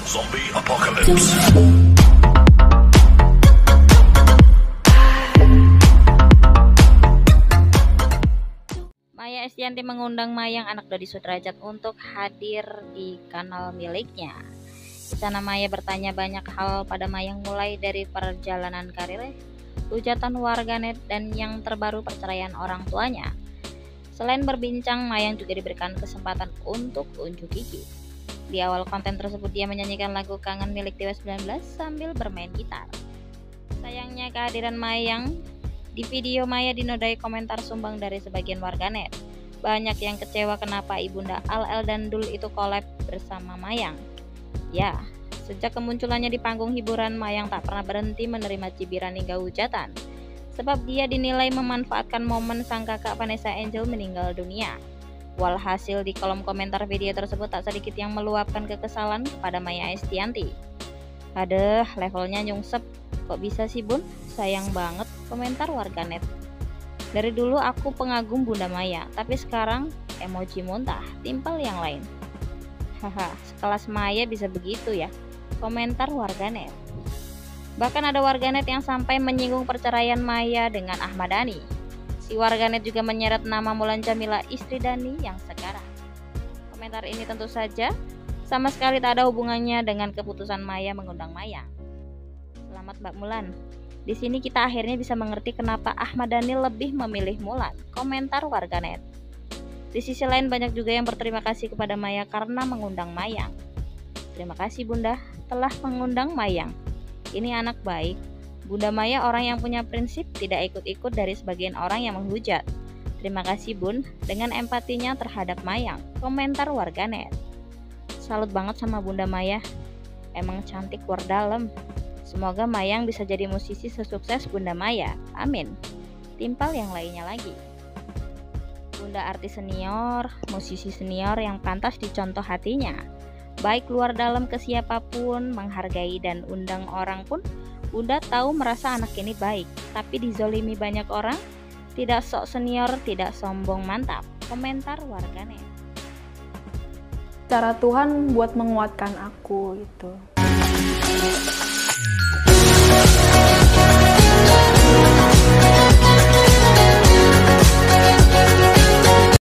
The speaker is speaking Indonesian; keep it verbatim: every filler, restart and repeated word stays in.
Zombie Apocalypse. Maya Estianty mengundang Mayang, anak Dodi Sudrajat, untuk hadir di kanal miliknya. Di sana Maya bertanya banyak hal pada Mayang, mulai dari perjalanan karirnya, hujatan warganet, dan yang terbaru perceraian orang tuanya. Selain berbincang, Mayang juga diberikan kesempatan untuk unjuk gigi. Di awal konten tersebut dia menyanyikan lagu Kangen milik Dewa sembilan belas sambil bermain gitar. Sayangnya kehadiran Mayang di video Maya dinodai komentar sumbang dari sebagian warganet. Banyak yang kecewa kenapa ibunda Al El dan Dul itu collab bersama Mayang. Ya, sejak kemunculannya di panggung hiburan, Mayang tak pernah berhenti menerima cibiran hingga hujatan. Sebab dia dinilai memanfaatkan momen sang kakak Vanessa Angel meninggal dunia. Walhasil di kolom komentar video tersebut tak sedikit yang meluapkan kekesalan kepada Maya Estianty. Aduh, levelnya nyungsep. Kok bisa sih bun? Sayang banget, komentar warganet. Dari dulu aku pengagum Bunda Maya, tapi sekarang emoji muntah, timpal yang lain. Haha, sekelas Maya bisa begitu ya, komentar warganet. Bahkan ada warganet yang sampai menyinggung perceraian Maya dengan Ahmad Dhani. Si warganet juga menyeret nama Mulan Jamila, istri Dhani yang sekarang. Komentar ini tentu saja sama sekali tak ada hubungannya dengan keputusan Maya mengundang Mayang. Selamat Mbak Mulan. Di sini kita akhirnya bisa mengerti kenapa Ahmad Dhani lebih memilih Mulan. Komentar warganet. Di sisi lain banyak juga yang berterima kasih kepada Maya karena mengundang Mayang. Terima kasih Bunda telah mengundang Mayang. Ini anak baik. Bunda Maya orang yang punya prinsip, tidak ikut-ikut dari sebagian orang yang menghujat. Terima kasih Bun dengan empatinya terhadap Mayang. Komentar warganet. Salut banget sama Bunda Maya. Emang cantik luar dalam. Semoga Mayang bisa jadi musisi sesukses Bunda Maya. Amin. Timpal yang lainnya lagi. Bunda artis senior, musisi senior yang pantas dicontoh hatinya. Baik luar dalam ke siapapun, menghargai dan undang orang pun, Bunda tahu merasa anak ini baik. Tapi dizolimi banyak orang, tidak sok senior, tidak sombong, mantap. Komentar warganet. Cara Tuhan buat menguatkan aku gitu.